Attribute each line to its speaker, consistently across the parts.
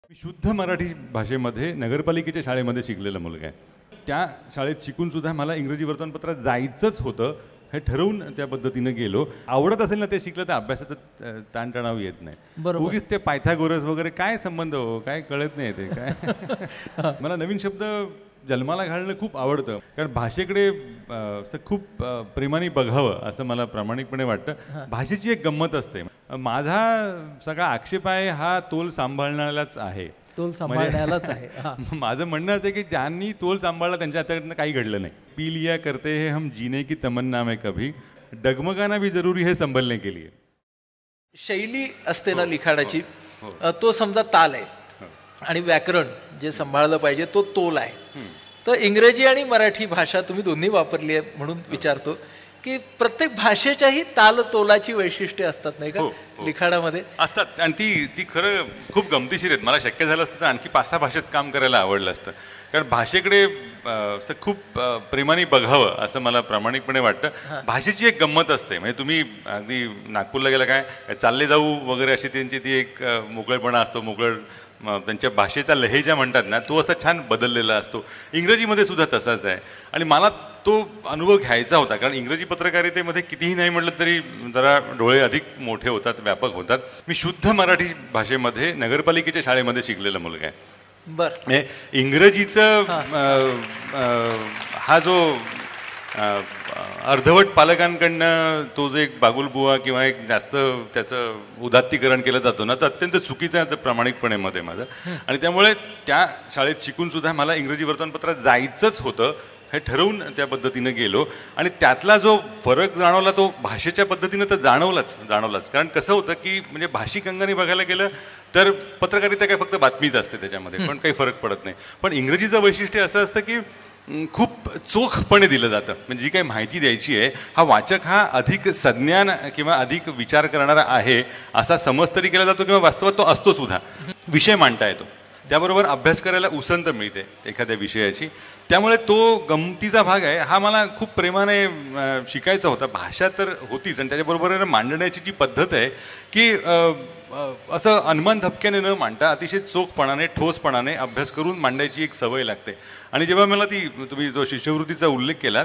Speaker 1: मी शुद्ध मराठी भाषेमध्ये नगरपालिकेच्या शाळेमध्ये शिकलेला मुलगा आहे. त्या शाळेत शिकून सुद्धा मला इंग्रजी वर्तमानपत्रात जायचंच होतं हे ठरवून त्या पद्धतीनं गेलो. आवडत असेल ना ते शिकलं तर अभ्यासाचं ताणतणाव येत नाही. उगीच ते पायथागोरस वगैरे काय संबंध हो, काय कळत नाही ते काय. मला नवीन शब्द जन्माला घालणं खूप आवडतं, कारण भाषेकडे खूप प्रेमाने बघावं असं मला प्रामाणिकपणे वाटतं. भाषेची एक गंमत असते. माझा सगळा आक्षेप आहे हा तोल सांभाळण्यालाच आहे.
Speaker 2: तोल सांभाळण्यालाच आहे.
Speaker 1: माझं म्हणणं असं आहे की ज्यांनी तोल सांभाळला त्यांच्या हाताकडनं काही घडलं नाही. पी लिया करते है हम जीने की तमन्ना में कभी, डगमगाना भी जरूरी है संभलने के लिए.
Speaker 2: शैली असते ना लिखाणाची, तो समजा ताल आहे आणि व्याकरण जे सांभाळलं पाहिजे तो तोल आहे. तर इंग्रजी आणि मराठी भाषा तुम्ही दोन्ही वापरली आहे म्हणून विचारतो की प्रत्येक भाषेच्याही ताल तोलाची वैशिष्ट्ये असतात नाही का लिखाणामध्ये
Speaker 1: असतात. आणि ती खरं खूप गमतीशीर आहेत. मला शक्य झालं असतं तर आणखी 5-6 भाषेत काम करायला आवडलं असतं, कारण भाषेकडे खूप प्रेमाने बघावं असं मला प्रामाणिकपणे वाटतं. भाषेची एक गंमत असते. म्हणजे तुम्ही अगदी नागपूरला गेला काय चालले जाऊ वगैरे अशी त्यांची ती एक मोकळेपणा असतो, त्यांच्या भाषेचा लहेजा म्हणतात ना तो असा छान बदललेला असतो. इंग्रजीमध्ये सुद्धा तसाच आहे. आणि मला तो अनुभव घ्यायचा होता, कारण इंग्रजी पत्रकारितेमध्ये कितीही नाही म्हटलं तरी जरा डोळे अधिक मोठे होतात, व्यापक होतात. मी शुद्ध मराठी भाषेमध्ये नगरपालिकेच्या शाळेमध्ये शिकलेला मुलगा आहे.
Speaker 2: बरं.
Speaker 1: इंग्रजीचं हा जो अर्धवट पालकांकडनं तो जो एक बागुलबुवा किंवा एक जास्त त्याचं उदात्तीकरण केलं जातो ना, तर अत्यंत चुकीचं आहे प्रामाणिकपणे मध्ये माझं. आणि त्यामुळे त्या शाळेत शिकून सुद्धा मला इंग्रजी वर्तमानपत्रात जायचंच होतं हे ठरवून त्या पद्धतीनं गेलो. आणि त्यातला जो फरक जाणवला तो भाषेच्या पद्धतीनं तर जाणवलाच. कारण कसं होतं की म्हणजे भाषिक अंगाने बघायला गेलं तर पत्रकारिता काय फक्त बातमीच असते त्याच्यामध्ये, पण काही फरक पडत नाही. पण इंग्रजीचं वैशिष्ट्य असं असतं की खूप चोखपणे दिलं जातं. म्हणजे जी काही माहिती द्यायची आहे हा वाचक हा अधिक सज्ञान किंवा अधिक विचार करणारा आहे असा समज तरी केला जातो, किंवा वास्तवात तो असतो सुद्धा. विषय मांडता येतो, त्याबरोबर अभ्यास करायला उसंत मिळते एखाद्या विषयाची. त्यामुळे तो गमतीचा भाग आहे हा मला खूप प्रेमाने शिकायचा होता. भाषा तर होतीच, आणि त्याच्याबरोबर मांडण्याची जी पद्धत आहे की असं अनुमान धपक्याने न मांडता अतिशय चोखपणाने ठोसपणाने अभ्यास करून मांडायची एक सवय लागते. आणि जेव्हा मला तुम्ही जो शिष्यवृत्तीचा उल्लेख केला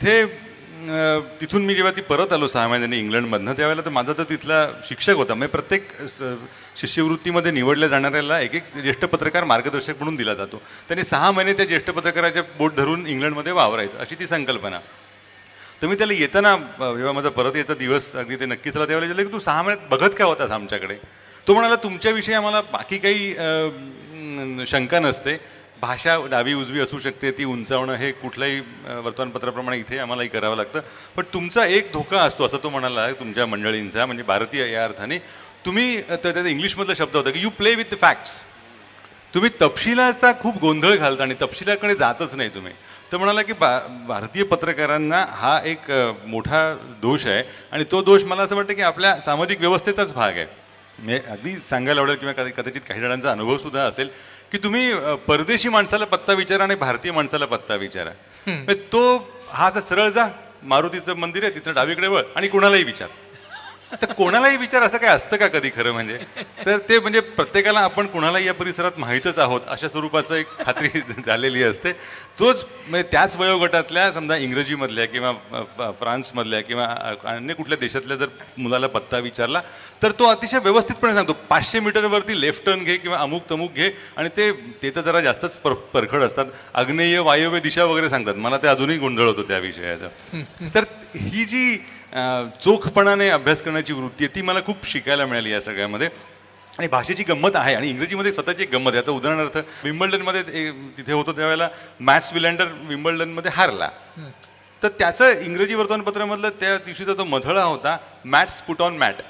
Speaker 1: तिथून मी जेव्हा परत आलो 6 महिन्यांनी इंग्लंडमधनं, त्यावेळेला तर माझा तर तिथला शिक्षक होता. म्हणजे प्रत्येक शिष्यवृत्तीमध्ये निवडल्या जाणाऱ्याला एक ज्येष्ठ पत्रकार मार्गदर्शक म्हणून दिला जातो. त्याने 6 महिने त्या ज्येष्ठ पत्रकाराच्या बोट धरून इंग्लंडमध्ये वावरायचं अशी ती संकल्पना. तर मी त्याला येताना जेव्हा माझा परत येता दिवस अगदी ते नक्कीच झाला, त्यावेळेला विचारलं की तू 6 महिन्यात बघत काय होतास आमच्याकडे. तो म्हणाला तुमच्याविषयी आम्हाला बाकी काही शंका नसते, भाषा डावी उजवी असू शकते, ती उंचावणं हे कुठल्याही वर्तमानपत्राप्रमाणे इथे आम्हालाही करावं लागतं, पण तुमचा एक धोका असतो असं तो म्हणाला तुमच्या मंडळींचा, म्हणजे भारतीय या अर्थाने. तुम्ही त्याचा इंग्लिशमधला शब्द होता की you play with the facts. तुम्ही तपशिलाचा खूप गोंधळ घालता आणि तपशिलाकडे जातच नाही तुम्ही. तर म्हणाला की भारतीय पत्रकारांना हा एक मोठा दोष आहे, आणि तो दोष मला असं वाटतं की आपल्या सामाजिक व्यवस्थेचाच भाग आहे. म्हणजे अगदी सांगायला आवडेल किंवा कदाचित काही जणांचा अनुभव सुद्धा असेल की तुम्ही परदेशी माणसाला पत्ता विचारा आणि भारतीय माणसाला पत्ता विचारा. तो हा असं सरळ जा, मारुतीचं मंदिर आहे तिथं डावीकडे वळ आणि कोणालाही विचार. तर कोणालाही विचार असं काय असतं का कधी खरं म्हणजे. तर ते म्हणजे प्रत्येकाला आपण कोणालाही या परिसरात माहीतच आहोत अशा स्वरूपाचं एक खात्री झालेली असते. तोच म्हणजे त्याच वयोगटातल्या समजा इंग्रजीमधल्या किंवा फ्रान्समधल्या किंवा अन्य कुठल्या देशातल्या जर मुलाला पत्ता विचारला तर तो अतिशय व्यवस्थितपणे सांगतो 500 मीटरवरती लेफ्ट टर्न घे किंवा अमुक तमुक घे. आणि ते तर जरा जास्तच परखड असतात, आग्नेय वायव्य दिशा वगैरे सांगतात. मला ते अजूनही गोंधळ होतो त्या विषयाचा. तर ही जी चोखपणाने अभ्यास करण्याची वृत्ती आहे ती मला खूप शिकायला मिळाली या सगळ्यामध्ये. आणि भाषेची गंमत आहे, आणि इंग्रजीमध्ये स्वतःची एक गंमत आहे. आता उदाहरणार्थ विम्बल्डनमध्ये तिथे होतो त्यावेळेला मॅट्स विलँडर विम्बल्डनमध्ये हारला, तर त्याचं इंग्रजी वर्तमानपत्रामधलं त्या दिवशीचा तो मथळा होता मॅट्स पुट ऑन मॅट.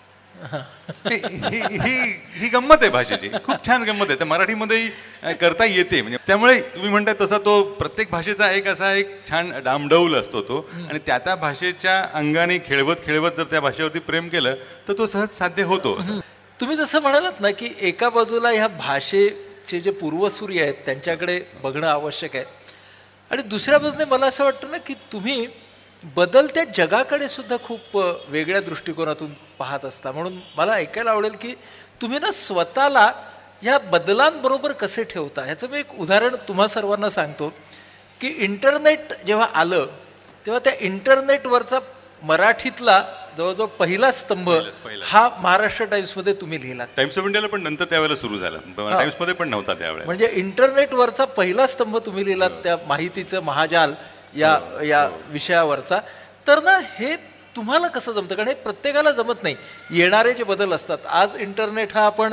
Speaker 1: ही गंमत आहे भाषेची, खूप छान गंमत आहे. तर मराठीमध्येही करता येते. म्हणजे त्यामुळे तुम्ही म्हणताय तसा तो प्रत्येक भाषेचा एक असा एक छान डामडौल असतो तो. आणि त्या भाषेच्या अंगाने खेळवत जर त्या भाषेवरती प्रेम केलं तर तो सहज साध्य होतो.
Speaker 2: तुम्ही जसं म्हणालात ना की एका बाजूला ह्या भाषेचे जे पूर्वसूरी आहेत त्यांच्याकडे बघणं आवश्यक आहे, आणि दुसऱ्या बाजूने मला असं वाटतं ना की तुम्ही बदलत्या जगाकडे सुद्धा खूप वेगळ्या दृष्टिकोनातून पाहत असता. म्हणून मला ऐकायला आवडेल की तुम्ही ना स्वतःला ह्या बदलांबरोबर कसे ठेवता ह्याचं मी एक उदाहरण तुम्हा सर्वांना सांगतो की इंटरनेट जेव्हा आलं तेव्हा त्या इंटरनेटवरचा मराठीतला जवळजवळ पहिला स्तंभ हा महाराष्ट्र टाइम्समध्ये तुम्ही लिहिला.
Speaker 1: टाइम्स ऑफ इंडियाला पण नंतर त्यावेळेला सुरू झाला, टाइम्समध्ये पण नव्हता त्यावेळेला.
Speaker 2: म्हणजे इंटरनेटवरचा पहिला स्तंभ तुम्ही लिहिलात त्या माहितीचं महाजाल या विषयावरचा. तर ना हे तुम्हाला कसं जमतं, कारण हे प्रत्येकाला जमत नाही. येणारे जे बदल असतात, आज इंटरनेट हा आपण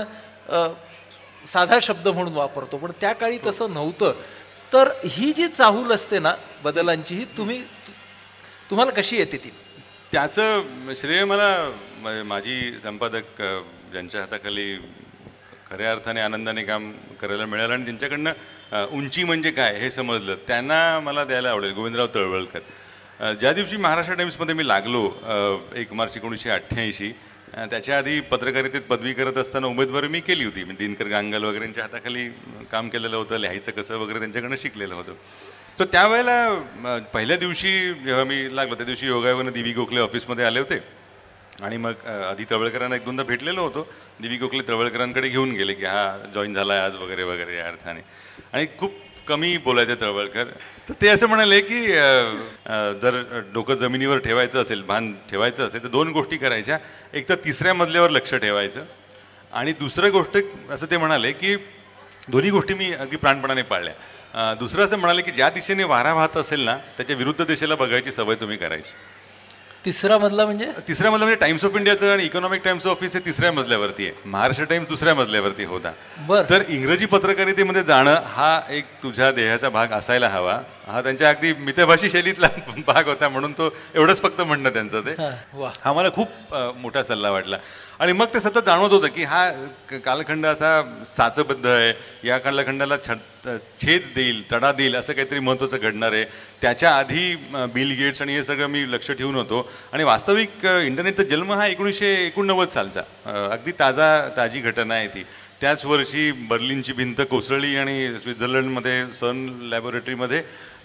Speaker 2: साधा शब्द म्हणून वापरतो, पण त्या काळी तसं नव्हतं. तर ही जी चाहूल असते ना बदलांची, ही तुम्हाला कशी येते ती?
Speaker 1: त्याचं श्रेय मला माझी संपादक ज्यांच्या हाताखाली खऱ्या अर्थाने आनंदाने काम करायला मिळालं आणि त्यांच्याकडनं उंची म्हणजे काय हे समजलं, त्यांना मला द्यायला आवडेल. गोविंदराव तळवळकर. ज्या दिवशी महाराष्ट्र टाइम्समध्ये मी लागलो 1 मार्च 1988, त्याच्या आधी पत्रकारितेत पदवी करत असताना उमेदवारी मी केली होती. मी दिनकर गांगल वगैरेंच्या हाताखाली काम केलेलं होतं, लिहायचं कसं वगैरे त्यांच्याकडनं शिकलेलं होतं. तर त्यावेळेला पहिल्या दिवशी जेव्हा मी लागलो त्या दिवशी योगायोगानं दिवी गोखले ऑफिसमध्ये आले होते आणि मग आधी तळवळकरांना 1-2दा भेटलेलो होतो. दिवी गोखले तळवळकरांकडे घेऊन गेले की हा जॉईन झाला आहे आज वगैरे वगैरे या अर्थाने, आणि खूप कमी बोलायचे तळवळकर. तर ते असं म्हणाले की जर डोकं जमिनीवर ठेवायचं असेल, भान ठेवायचं असेल तर 2 गोष्टी करायच्या. एक तर 3ऱ्या मजल्यावर लक्ष ठेवायचं, आणि दुसरं गोष्ट असं ते म्हणाले की दोन्ही गोष्टी मी अगदी प्राणपणाने पाळल्या. दुसरं असं म्हणाले की ज्या दिशेने वारा वाहत असेल ना त्याच्या विरुद्ध दिशेला बघायची सवय तुम्ही करायची.
Speaker 2: तिसरा मजला म्हणजे?
Speaker 1: तिसऱ्या मजला म्हणजे टाइम्स ऑफ इंडियाचं आणि इकॉनॉमिक टाइम्स ऑफिस हे 3ऱ्या मजल्यावरती आहे, महाराष्ट्र टाइम्स 2ऱ्या मजल्यावरती होता. तर इंग्रजी पत्रकारितेमध्ये जाणं हा एक तुझ्या देहाचा भाग असायला हवा, हा त्यांच्या अगदी मितभाषी शैलीतला भाग होता, म्हणून तो एवढंच फक्त म्हणणं त्यांचं ते. हा मला खूप मोठा सल्ला वाटला. आणि मग ते सतत जाणवत होतं की हा कालखंड असा साचबद्ध आहे, या कालखंडाला छेद देईल, तडा देईल असं काहीतरी महत्त्वाचं घडणार आहे. त्याच्या आधी बिल गेट्स आणि हे सगळं मी लक्ष ठेवून होतो. आणि वास्तविक इंटरनेटचा जन्म हा 1989 सालचा अगदी ताजी घटना आहे ती. त्याच वर्षी बर्लिनची भिंत कोसळली आणि स्वित्झर्लंडमध्ये सन लॅबोरेटरीमध्ये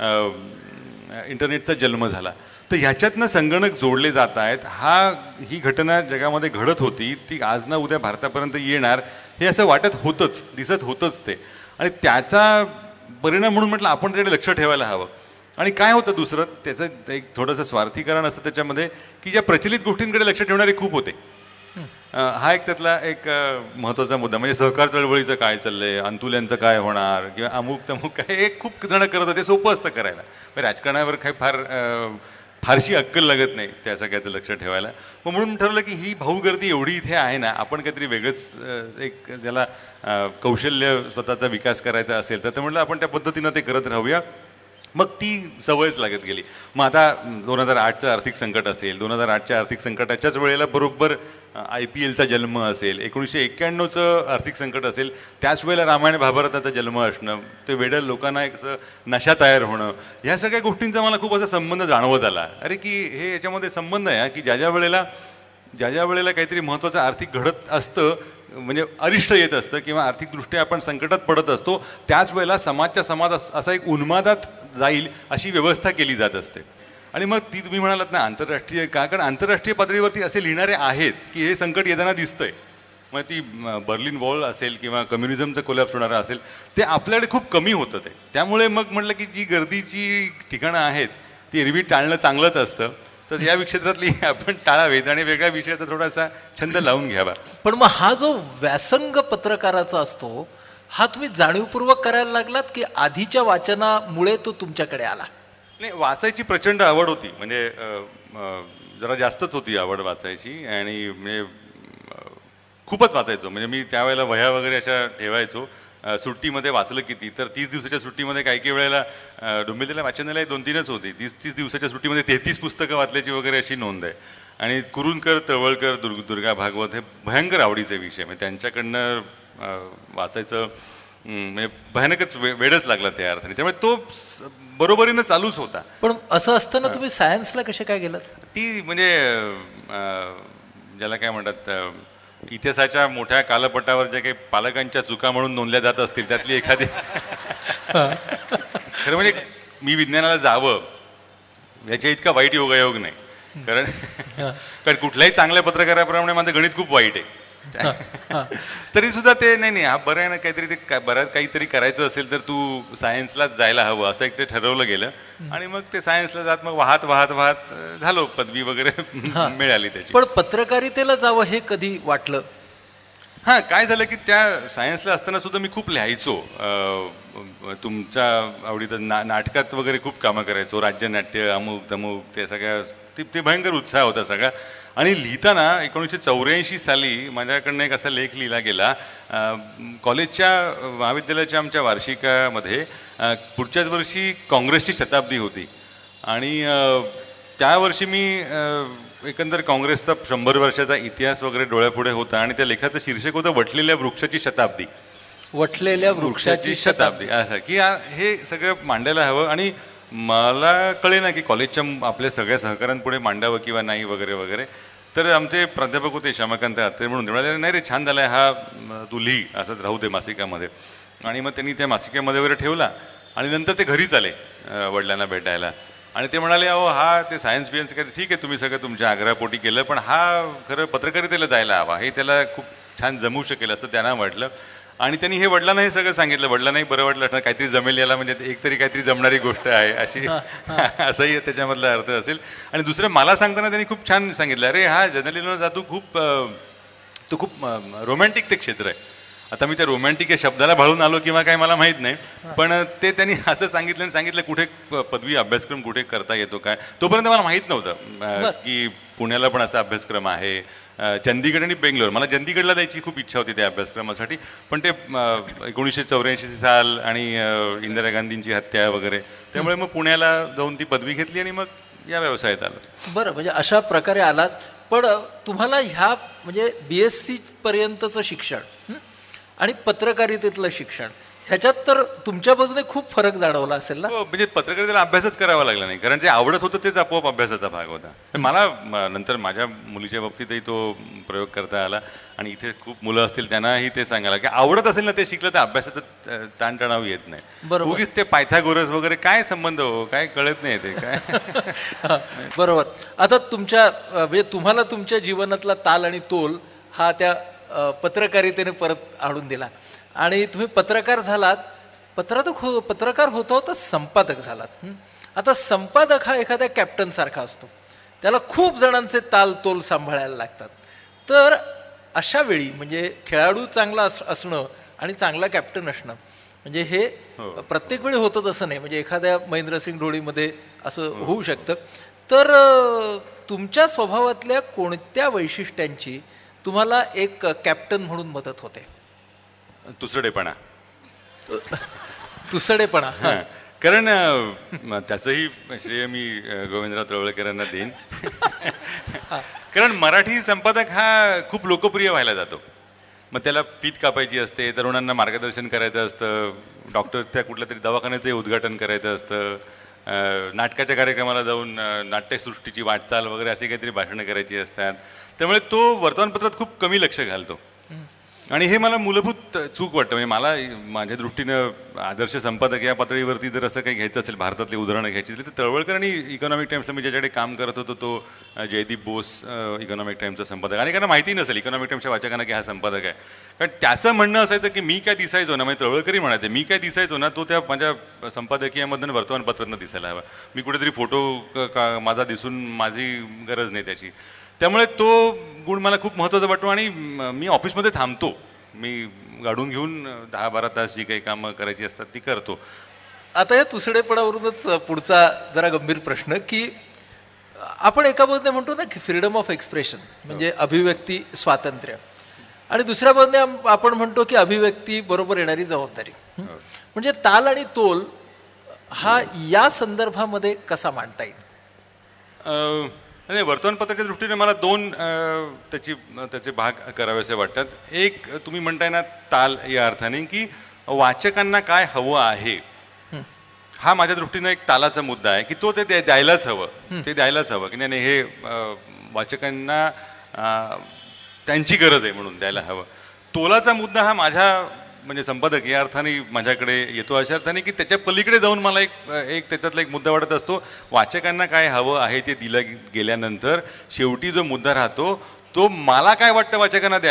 Speaker 1: इंटरनेटचा जन्म झाला. तर ह्याच्यातनं संगणक जोडले जात आहेत. ही घटना जगामध्ये घडत होती, ती आज ना उद्या भारतापर्यंत येणार हे असं वाटत होतंच, दिसत होतंच ते. आणि त्याचा परिणाम म्हणून म्हटलं आपण त्याकडे लक्ष ठेवायला हवं. आणि काय होतं दुसरं, त्याचं एक थोडंसं स्वार्थीकरण असतं त्याच्यामध्ये की ज्या प्रचलित गोष्टींकडे लक्ष ठेवणारे खूप होते. हा एक त्यातला एक महत्त्वाचा मुद्दा. म्हणजे सहकार चळवळीचं काय चाललंय, अंतुल्यांचं काय होणार, किंवा अमुक तमुक काय, हे खूप जण करत होते. सोपं असतं करायला, राजकारणावर काही फारशी अक्कल लागत नाही त्या सगळ्याचं लक्ष ठेवायला. मग म्हणून ठरवलं की ही भाऊगर्दी एवढी इथे आहे ना, आपण काहीतरी वेगळंच एक ज्याला कौशल्य स्वतःचा विकास करायचा असेल तर म्हटलं आपण त्या पद्धतीनं ते करत राहूया. मग ती सवयच लागत गेली. मग आता 2008चं आर्थिक संकट असेल, 2008च्या आर्थिक संकटाच्याच वेळेला बरोबर IPLचा जन्म असेल, 1991चं आर्थिक संकट असेल, त्याच वेळेला रामायण महाभारताचा जन्म असणं, ते वेड्या लोकांना एक असं नशा तयार होणं, ह्या सगळ्या गोष्टींचा मला खूप असा संबंध जाणवत आला. अरे की हे याच्यामध्ये संबंध आहे की ज्या ज्या वेळेला काहीतरी महत्त्वाचं आर्थिक घडत असतं, म्हणजे अरिष्ट येत असतं किंवा आर्थिकदृष्ट्या आपण संकटात पडत असतो, त्याच वेळेला समाजच्या समाज असा एक उन्मादात जाईल अशी व्यवस्था केली जात असते. आणि मग ती तुम्ही म्हणालात ना आंतरराष्ट्रीय का, कारण आंतरराष्ट्रीय पातळीवरती असे लिहिणारे आहेत की हे संकट येताना दिसतंय. मग ती बर्लिन वॉल असेल किंवा कम्युनिझमचं कोलॅप्स होणारा असेल, ते आपल्याकडे खूप कमी होतं ते. त्यामुळे मग म्हटलं की जी गर्दीची ठिकाणं आहेत ती एरवी टाळणं चांगलंच असतं. तर या क्षेत्रातली आपण टाळावेत आणि वेगळ्या विषयाचा थोडासा छंद लावून घ्यावा.
Speaker 2: पण मग हा जो व्यासंग पत्रकाराचा असतो हा तुम्ही जाणीवपूर्वक करायला लागलात की आधीच्या वाचनामुळे तो तुमच्याकडे आला?
Speaker 1: नाही, वाचायची प्रचंड आवड होती. म्हणजे जरा जास्तच होती आवड वाचायची, आणि म्हणजे खूपच वाचायचो. म्हणजे मी त्यावेळेला वह्या वगैरे अशा ठेवायचो. सुट्टीमध्ये वाचलं किती, तर 30 दिवसाच्या सुट्टीमध्ये काही वेळेला डोंबिवलीला वाचनालय 2-3च होती. 30 दिवसाच्या सुट्टीमध्ये 33 पुस्तकं वाचल्याची वगैरे अशी नोंद आहे. आणि कुरुंदकर, तळवळकर, दुर्गा भागवत हे भयंकर आवडीचे विषय. म्हणजे त्यांच्याकडनं वाचायचं म्हणजे भयानकच वेळच लागला त्या अर्थाने. त्यामुळे तो बरोबरीनं चालूच होता.
Speaker 2: पण असं असताना तुम्ही सायन्सला कसे काय गेलात?
Speaker 1: ती म्हणजे ज्याला काय म्हणतात, इतिहासाच्या मोठ्या कालपटावर ज्या काही पालकांच्या चुका म्हणून नोंदल्या जात असतील त्यातली एखादी. खरं म्हणजे मी विज्ञानाला जावं याच्या इतका वाईट योगायोग नाही. कारण कुठल्याही चांगल्या पत्रकाराप्रमाणे माझं गणित खूप वाईट आहे. तरी सुद्धा ते नाही हा बरं आहे ना, काहीतरी ते बऱ्याच काहीतरी करायचं असेल तर तू सायन्सलाच जायला हवं असं एक ते ठरवलं गेलं. आणि मग ते सायन्सला जात मग वाहत वाहत वाहत झालो, पदवी वगैरे मिळाली त्याची.
Speaker 2: पण पत्रकारितेला जावं हे कधी वाटलं?
Speaker 1: हां, काय झालं की त्या सायन्सला असताना सुद्धा मी खूप लिहायचो. तुमच्या आवडीचं नाटकात वगैरे खूप कामं करायचो, राज्यनाट्य अमुक तमुक, ते सगळ्या ते भयंकर उत्साह होता सगळा. आणि लिहिताना 1984 साली माझ्याकडनं एक असा लेख लिहिला गेला कॉलेजच्या महाविद्यालयाच्या आमच्या वार्षिकामध्ये. पुढच्याच वर्षी काँग्रेसची शताब्दी होती आणि त्या वर्षी मी एकंदर काँग्रेसचा 100 वर्षाचा इतिहास वगैरे डोळ्यापुढे होता आणि त्या लेखाचं शीर्षक होतं वटलेल्या वृक्षाची शताब्दी.
Speaker 2: वटलेल्या वृक्षाची शताब्दी.
Speaker 1: असं की हे सगळं मांडायला हवं. आणि मला कळे ना की कॉलेजच्या आपल्या सगळ्या सहकाऱ्यांपुढे मांडावं किंवा नाही वगैरे वगैरे. तर आमचे प्राध्यापक होते श्यामकांत आत्रे म्हणून, ते म्हणाले नाही रे छान झालाय हा, तू लिही असंच राहू दे मासिकामध्ये. आणि मग त्यांनी त्या मासिकामध्ये वगैरे ठेवला आणि नंतर ते घरीच आले वडिलांना भेटायला आणि ते म्हणाले अहो हा ते सायन्स बियन्स काय ठीक आहे तुम्ही सगळं तुमच्या आग्रहापोटी केलं, पण हा खरं पत्रकारितेला जायला हवा, हे त्याला खूप छान जमू शकेल असं त्यांना वाटलं. आणि त्यांनी हे वडिलांना हे सगळं सांगितलं. वडिलांनाही बरं वाटलं असणार, काहीतरी जमेल याला, म्हणजे एकतरी काहीतरी जमणारी गोष्ट आहे अशी असाही त्याच्यामधला अर्थ असेल. आणि दुसरं मला सांगताना त्यांनी खूप छान सांगितलं, अरे हा जर्नलिझमला जातो तो खूप रोमॅन्टिक ते क्षेत्र आहे. आता मी त्या रोमॅन्टिक या शब्दाला भाळून आलो किंवा काय मला माहीत नाही, पण ते त्यांनी असं सांगितलं कुठे पदवी अभ्यासक्रम कुठे करता येतो काय. तोपर्यंत मला माहीत नव्हतं की पुण्याला पण असा अभ्यासक्रम आहे. चंदीगड आणि बेंगलोर, मला चंदीगडला जायची खूप इच्छा होती त्या अभ्यासक्रमासाठी, पण ते 1984 साल आणि इंदिरा गांधींची हत्या वगैरे, त्यामुळे मग पुण्याला जाऊन ती पदवी घेतली आणि मग या व्यवसायात आलो.
Speaker 2: बरं, म्हणजे अशा प्रकारे आलात. पण तुम्हाला ह्या म्हणजे BSc पर्यंतचं शिक्षण आणि पत्रकारितेतलं शिक्षण ह्याच्यात तर तुमच्या बाजूने खूप फरक जाणवला असेल ना?
Speaker 1: हो, म्हणजे पत्रकारितेला अभ्यासच करावा लागला नाही, कारण जे आवडत होतं तेच आपोआप अभ्यासाचा भाग होता. मला नंतर माझ्या मुलीच्या बाबतीतही तो प्रयोग करता आला. आणि इथे खूप मुलं असतील त्यांनाही ते सांगायला की आवडत असेल ना ते शिकलं तर अभ्यासाचं ताणतणाव येत नाही.
Speaker 2: बरोबर.
Speaker 1: उगीच ते पायथागोरस वगैरे काय संबंध हो, काय कळत नाही ते काय.
Speaker 2: बरोबर. आता तुमच्या म्हणजे तुम्हाला तुमच्या जीवनातला ताल आणि तोल हा त्या पत्रकारितेने परत आणून दिला आणि तुम्ही पत्रकार झालात. पत्रकार होता होता संपादक झालात. आता संपादक हा एखाद्या कॅप्टन सारखा असतो, त्याला खूप जणांचे ताल तोल सांभाळायला लागतात. तर अशा वेळी म्हणजे खेळाडू चांगला असणं आणि चांगला कॅप्टन असणं म्हणजे हे प्रत्येक वेळी होतं तसं नाही. म्हणजे एखाद्या महेंद्रसिंग ढोळीमध्ये असं होऊ शकतं. तर तुमच्या स्वभावातल्या कोणत्या वैशिष्ट्यांची तुम्हाला एक कॅप्टन म्हणून मदत होते?
Speaker 1: तुसडेपणा.
Speaker 2: तुसडेपणा.
Speaker 1: कारण त्याचंही श्रेय मी गोविंदराव तळवळकरांना देईन. कारण मराठी संपादक हा खूप लोकप्रिय व्हायला जातो. मग त्याला फीत कापायची असते, तरुणांना मार्गदर्शन करायचं असतं, डॉक्टर त्या कुठल्या तरी दवाखान्याचंही उद्घाटन करायचं असतं, नाटकाच्या कार्यक्रमाला जाऊन नाट्यसृष्टीची वाटचाल वगैरे अशी काहीतरी भाषणं करायची असतात. त्यामुळे तो वर्तमानपत्रात खूप कमी लक्ष घालतो. आणि हे मला मूलभूत चूक वाटतं. म्हणजे मला माझ्या दृष्टीनं आदर्श संपादक या पातळीवरती जर असं काही घ्यायचं असेल, भारतातली उदाहरणं घ्यायची असेल तर तळवळकर आणि इकॉनॉमिक टाइम्सला मी ज्याच्याकडे काम करत होतो तो जयदीप बोस इकॉनॉमिक टाइम्सचा संपादक. आणि कारण माहिती नसेल इकॉनॉमिक टाइम्सच्या वाचकांना की हा संपादक आहे. कारण त्याचं म्हणणं असायचं की मी काय दिसायचो ना, म्हणजे तळवळकरही म्हणायचे मी काय दिसायचो ना तो त्या माझ्या संपादकीयामधून वर्तमानपत्रातनं दिसायला हवा. मी कुठेतरी फोटो माझा दिसून माझी गरज नाही त्याची. त्यामुळे तो गुण मला खूप महत्त्वाचा वाटतो. आणि मी ऑफिसमध्ये थांबतो, मी गाडून घेऊन 10-12 तास जी काही कामं करायची असतात ती करतो.
Speaker 2: आता या तुसडेपणावरूनच पुढचा जरा गंभीर प्रश्न की आपण एका बाजूने म्हणतो ना की फ्रीडम ऑफ एक्सप्रेशन म्हणजे अभिव्यक्ती स्वातंत्र्य, आणि दुसऱ्या बाजूने आपण म्हणतो की अभिव्यक्ती बरोबर येणारी जबाबदारी. म्हणजे ताल आणि तोल हा या संदर्भामध्ये कसा मांडता येईल?
Speaker 1: नाही, वर्तमानपत्राच्या दृष्टीने मला दोन त्याचे भाग करावेसे वाटतात. एक तुम्ही म्हणताय ना ताल या अर्थाने की वाचकांना काय हवं आहे, हा माझ्या दृष्टीनं एक तालाचा मुद्दा आहे की तो ते द्यायलाच हवं, ते द्यायलाच हवं की नाही हे वाचकांना त्यांची गरज आहे म्हणून द्यायला हवं. तोलाचा मुद्दा हा माझ्या म्हणजे संपादक या अर्थाने माझ्याकडे येतो अशा अर्थाने की त्याच्या पलीकडे जाऊन मला एक त्याच्यातला एक मुद्दा वाटत असतो. वाचकांना काय हवं आहे ते दिलं गेल्यानंतर शेवटी जो मुद्दा राहतो तो मला काय वाटतं वाचकांना द्यायला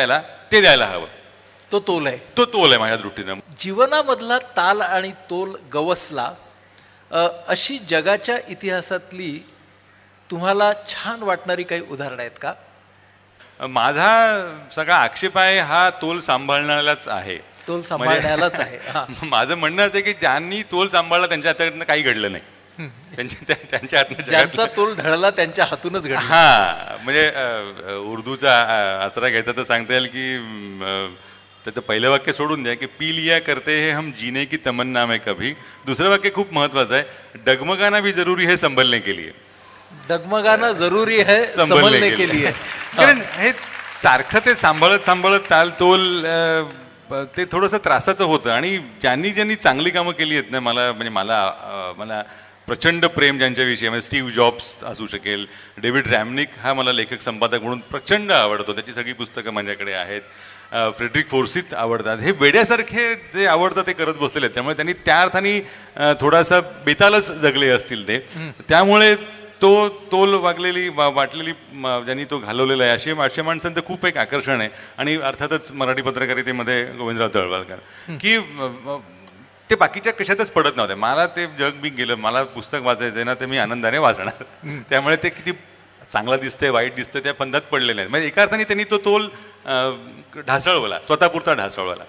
Speaker 1: ते द्यायला हवं.
Speaker 2: तो तोल आहे,
Speaker 1: तो तोल आहे माझ्या दृष्टीनं.
Speaker 2: जीवनामधला ताल आणि तोल गवसला. अशी जगाच्या इतिहासातली तुम्हाला छान वाटणारी काही उदाहरणं आहेत का?
Speaker 1: माझा सगळा आक्षेप आहे हा तोल सांभाळण्यालाच आहे.
Speaker 2: तोल सांभाळण्यालाच आहे.
Speaker 1: माझं म्हणणं असं आहे की ज्यांनी तोल सांभाळला त्यांच्या हातातनं काही घडलं नाही. त्यांच्या हातनं
Speaker 2: ज्यांचा तोल ढळला त्यांच्या हातूनच घडला.
Speaker 1: हा, म्हणजे उर्दूचा आसरा घ्यायचा तर सांगता येईल की त्याचं पहिलं वाक्य सोडून द्या की पी लिया करते हे हम जीने की तमन्ना में कभी. दुसरं वाक्य खूप महत्वाचं आहे, डगमगाना भी जरूरी है संभलने के लिए.
Speaker 2: डगमगाना जरूरी है संभलने के लिए.
Speaker 1: कारण हे सारखं ते सांभाळत ताल तोल ते थोडंसं त्रासाचं होतं. आणि ज्यांनी चांगली कामं केली आहेत ना, मला प्रचंड प्रेम ज्यांच्याविषयी, म्हणजे स्टीव्ह जॉब्स असू शकेल, डेव्हिड रॅमनिक हा मला लेखक संपादक म्हणून प्रचंड आवडतो, त्याची सगळी पुस्तकं माझ्याकडे आहेत. फ्रेडरिक फोर्सिथ आवडतात. हे वेड्यासारखे जे आवडतं ते करत बसलेले आहेत, त्यामुळे त्यांनी त्या अर्थाने थोडासा बेतालच जगले असतील ते. त्यामुळे तो तोल वाटलेली ज्यांनी तो घालवलेला आहे अशा माणसांचं खूप एक आकर्षण आहे. आणि अर्थातच मराठी पत्रकारितेमध्ये गोविंदराव तळवलकर की ते बाकीच्या कशातच पडत नव्हते. मला ते जग मी गेलं, मला पुस्तक वाचायचं ना, ते मी आनंदाने वाचणार. त्यामुळे ते किती चांगलं दिसतंय वाईट दिसतंय त्या पंधात पडले नाहीत. म्हणजे एका अर्थाने त्यांनी तो तोल ढासळवला, स्वतःपुरता ढासळवला.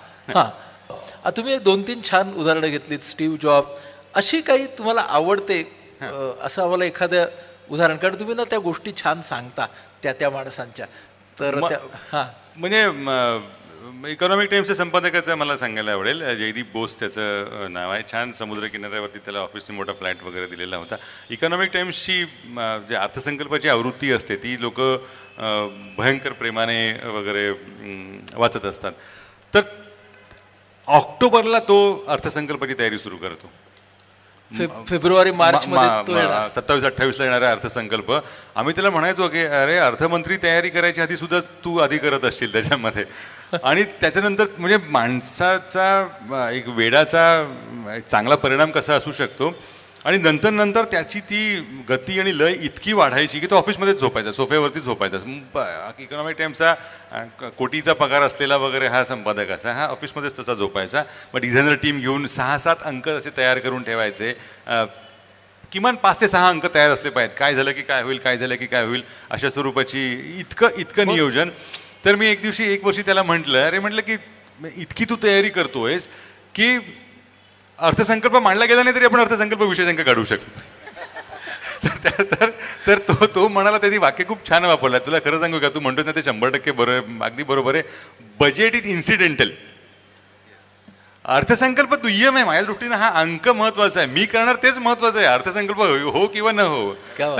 Speaker 2: हा, तुम्ही 2-3 छान उदाहरणं घेतलीत. स्टीव्ह जॉब अशी काही तुम्हाला आवडते असं आम्हाला एखादं उदाहरण, कारण तुम्ही ना त्या गोष्टी छान सांगता त्या माणसांच्या. तर
Speaker 1: म्हणजे इकॉनॉमिक टाइम्सच्या संपादकाचं मला सांगायला आवडेल, जयदीप बोस त्याचं नाव आहे. छान समुद्र किनाऱ्यावरती त्याला ऑफिसने मोठा फ्लॅट वगैरे दिलेला होता. इकॉनॉमिक टाइम्सची जे अर्थसंकल्पाची आवृत्ती असते ती लोक भयंकर प्रेमाने वगैरे वाचत असतात. तर ऑक्टोबरला तो अर्थसंकल्पाची तयारी सुरू करतो.
Speaker 2: फेब्रुवारी मार्च
Speaker 1: 27-28 येणारा अर्थसंकल्प. आम्ही त्याला म्हणायचो की अरे अर्थमंत्री तयारी करायची आधी सुद्धा तू आधी करत असशील त्याच्यामध्ये. आणि त्याच्यानंतर म्हणजे माणसाचा एक वेडाचा चांगला परिणाम कसा असू शकतो. आणि नंतर त्याची ती गती आणि लय इतकी वाढायची की तो ऑफिसमध्येच झोपायचा, सोफ्यावरती झोपायचा. इकॉनॉमिक टाइम्सचा कोटीचा पगार असलेला वगैरे हा संपादक असा, हा ऑफिसमध्येच तसा झोपायचा. मग डिझायनर टीम घेऊन 6-7 अंक असे तयार करून ठेवायचे. किमान 5 ते 6 अंक तयार असले पाहिजेत. काय झालं की काय होईल, काय झालं की काय होईल अशा स्वरूपाची इतकं नियोजन. तर मी एक दिवशी 1 वर्षी त्याला म्हटलं, अरे म्हटलं की इतकी तू तयारी करतोयस की अर्थसंकल्प मांडला गेला नाही तरी आपण अर्थसंकल्प विशेषांक काढू शकतो. तर तो म्हणाला, त्याची वाक्य खूप छान वापरला. तुला खरं सांगू का, तू म्हणतोस ना ते 100% बरोबर, अगदी बरोबर आहे. बजेट इज इन्सिडेंटल, अर्थसंकल्प दुय्यम आहे. माझ्या दृष्टीनं हा अंक महत्वाचा आहे, मी करणार तेच महत्वाचं आहे. अर्थसंकल्प हो किंवा न हो.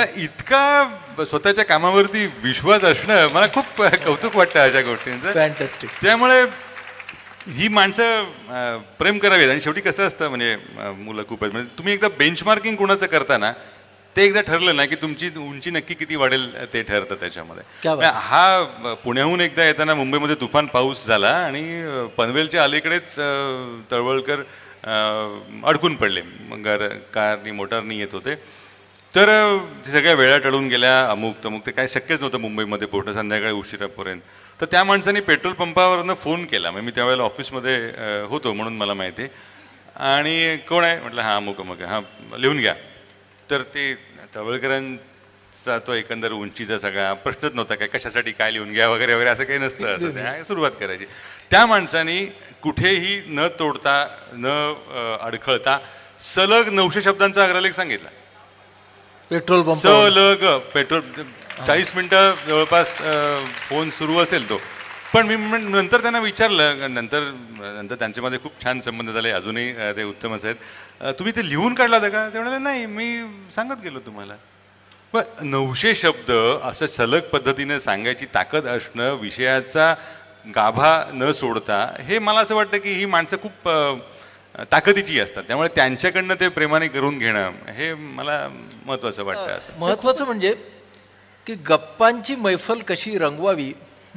Speaker 1: इतका स्वतःच्या कामावरती विश्वास असणं मला खूप कौतुक वाटतं अशा गोष्टींचं.
Speaker 2: फॅन्टॅस्टिक.
Speaker 1: त्यामुळे ही माणसं प्रेम करावीत. आणि शेवटी कसं असतं, म्हणजे मुलं खूप आहेत, म्हणजे तुम्ही एकदा बेंचमार्किंग कोणाचं करता ना, ते एकदा ठरलं ना की तुमची उंची नक्की किती वाढेल ते ठरतं त्याच्यामध्ये. हा पुण्याहून एकदा येताना मुंबईमध्ये तुफान पाऊस झाला आणि पनवेलच्या अलीकडेच तळवलकर अडकून पडले. कारनी मोटारनी येत होते. तर सगळ्या वेळा टळून गेल्या, अमुक तमुक, ते काय शक्यच नव्हतं मुंबईमध्ये पोहोचणं संध्याकाळी उशिरापर्यंत. तर त्या माणसाने पेट्रोल पंपावरनं फोन केला. मी त्यावेळेला ऑफिसमध्ये होतो म्हणून मला माहिती. आणि कोण आहे म्हटलं, हां अमुक अमुक, हां लिहून घ्या. तर ते तळवलकरांचा तो एकंदर उंचीचा सगळा प्रश्नच नव्हता, काय कशासाठी काय लिहून घ्या वगैरे वगैरे असं काही नसतं. असं ते सुरुवात करायची. त्या माणसाने कुठेही न तोडता न अडखळता सलग 900 शब्दांचा अग्रलेख सांगितला.
Speaker 2: पेट्रोल पंप
Speaker 1: सलग पेट्रोल 40 मिनिटं जवळपास फोन सुरू असेल तो. पण मी नंतर त्यांना विचारलं, नंतर त्यांच्यामध्ये मध्ये खूप छान संबंध झाले, अजूनही ते उत्तमच आहेत. तुम्ही ते लिहून काढला होता का? ते म्हणाले नाही, मी सांगत गेलो तुम्हाला. पण 900 शब्द असं सलग पद्धतीने सांगायची ताकद असणं, विषयाचा गाभा न सोडता, हे मला असं वाटतं की ही माणसं खूप ताकदीची असतात. त्यामुळे त्यांच्याकडनं ते प्रेमाने करून घेणं हे मला महत्वाचं वाटतं. असं
Speaker 2: महत्वाचं म्हणजे की गप्पांची मैफल कशी रंगवावी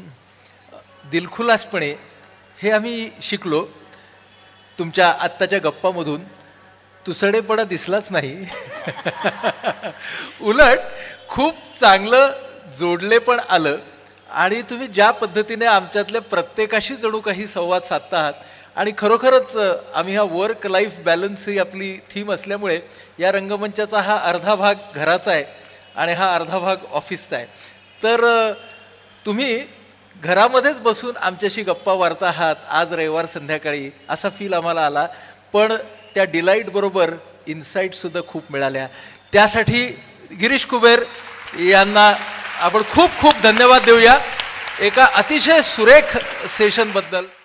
Speaker 2: दिलखुलासपणे, हे आम्ही शिकलो तुमच्या आत्ताच्या गप्पामधून. तुसडेपणा दिसलाच नाही, उलट खूप चांगलं जोडले पण आलं. आणि तुम्ही ज्या पद्धतीने आमच्यातल्या प्रत्येकाशी जणू काही संवाद साधता आहात आणि खरोखरच आम्ही हा वर्क लाईफ बॅलन्स ही आपली थीम असल्यामुळे या रंगमंचाचा हा अर्धा भाग घराचा आहे आणि हा अर्धा भाग ऑफिसचा आहे. तर तुम्ही घरामध्येच बसून आमच्याशी गप्पा मारता आहात आज रविवार संध्याकाळी असा फील आम्हाला आला. पण त्या डिलाईट बरोबर इन्साईटसुद्धा खूप मिळाल्या. त्यासाठी गिरीश कुबेर यांना आपण खूप खूप धन्यवाद देऊया एका अतिशय सुरेख सेशनबद्दल.